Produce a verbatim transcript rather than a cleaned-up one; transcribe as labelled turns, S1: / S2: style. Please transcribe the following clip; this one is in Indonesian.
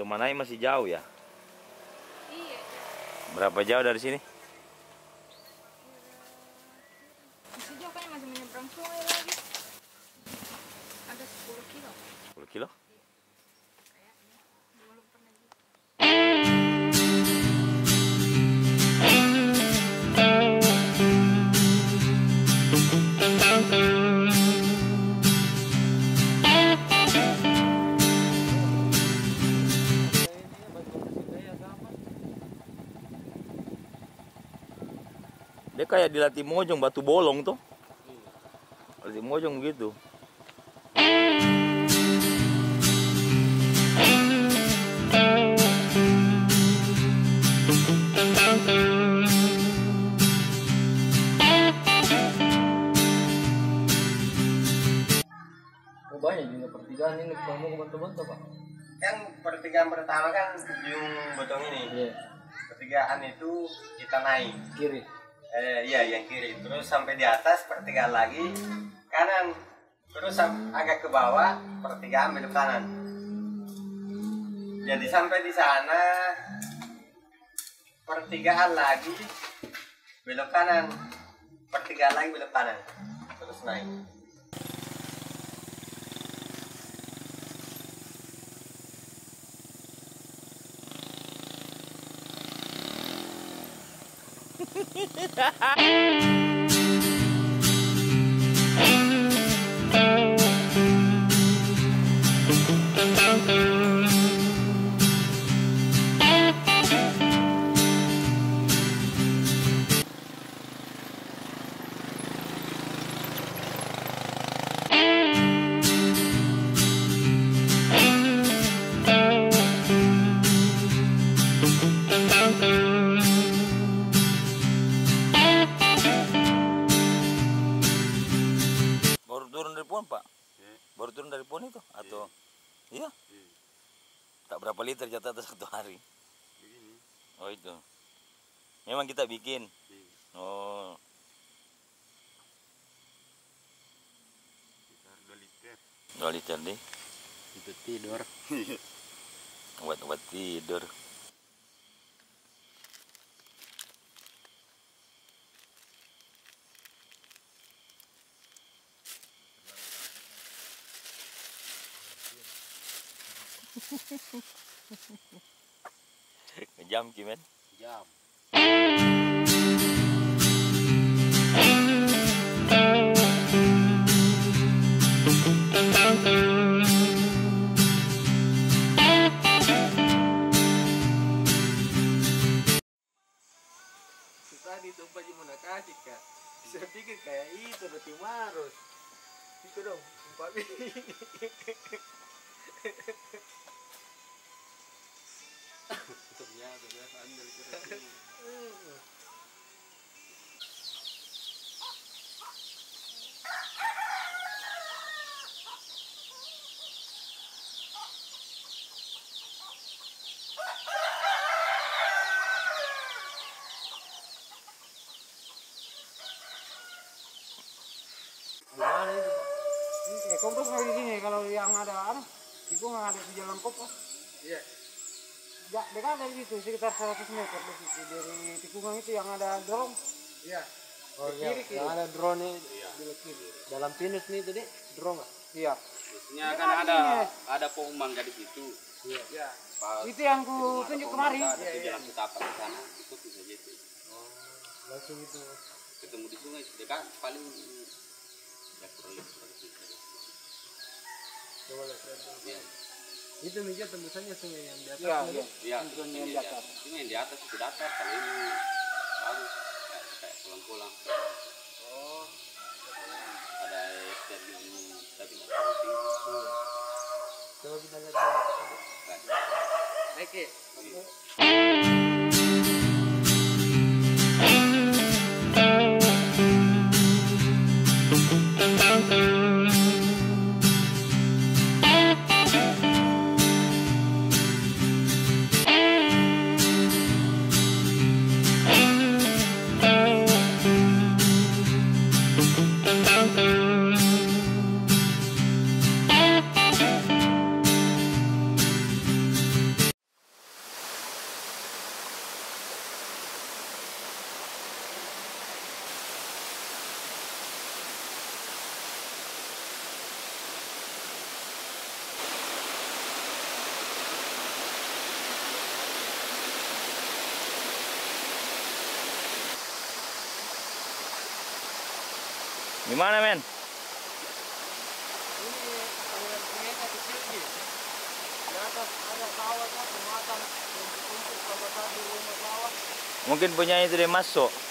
S1: Manai masih jauh ya?
S2: Iya.
S1: Berapa jauh dari sini?
S2: Masih jauh kan, masih menyeberang sungai lagi. Ada sepuluh kilo.
S1: sepuluh kilo?
S2: Kayaknya. Belum pernah juga.
S1: Dia kayak di Latimojong, Batu Bolong tuh. Latimojong gitu.
S3: Oh, banyak juga pertigaan ini kamu teman-teman tuh Pak.
S4: Kan pertigaan pertama kan ujung botong ini.
S3: Iya.
S4: Pertigaan itu kita naik.
S3: Kiri.
S4: Eh, iya yang kiri. Terus sampai di atas pertigaan lagi kanan. Terus sam- agak ke bawah pertigaan belok kanan. Jadi sampai di sana pertigaan lagi belok kanan. Pertigaan lagi belok kanan. Terus naik.
S1: Baru turun dari pohon, Pak? Baru turun dari pohon itu? Atau? Iya? Tak berapa liter jatah satu hari? Oh itu. Memang kita bikin? Oh. dua liter deh.
S4: Itu tidur.
S1: Obat-obat tidur. Ngejam Kimen?
S4: Jam.
S3: Tadi tuh Pak gimana kasih Kak? Saya pikir kayak itu roti marus. Itu dong, Pak.
S4: Ternyata dia andal kira.
S3: Gimana itu Pak? Ini kayak kompos lagi di sini kalau yang ada apa? Itu nggak ada di jalan kompos. Iya. Ya, dekat dari situ sekitar seratus meter dari situ, dari tikungan itu yang ada dorong. Iya. Oh iya. Kiri, kiri. Yang ada drone ini di kiri. Dalam pinus nih tadi drone nggak? Iya.
S5: Biasanya kan ada ada pohon mangga di situ.
S3: Iya. Iya.
S5: Pas
S3: Itu yang ku tunjuk kemarin.
S5: ada
S3: Iya, iya.
S5: jalan setapak ke sana, itu bisa gitu.
S3: Oh, langsung itu.
S5: Ketemu di sungai dekat paling ya kurang lebih seperti itu.
S3: Coba lihat.
S5: Iya.
S3: Itu meja tembusannya sungai yang di atas.
S5: Iya,
S3: ini.
S5: iya.
S3: Sungai yang
S5: Ini
S3: di atas.
S5: Ini yang di atas itu datar, kalau ini bagus kayak kayak pulang-pulang.
S3: Oh.
S5: Ada stadium tapi nggak terlalu tinggi.
S3: Iya. Coba kita lihat dulu.
S5: Kan.
S3: Naik ya.
S1: Gimana men?
S3: Ini aliran sungainya kecil gitu. Di atas ada sawah tuh, jembatan untuk untuk salah satu rumah sawah.
S1: Mungkin punya itu deh masuk.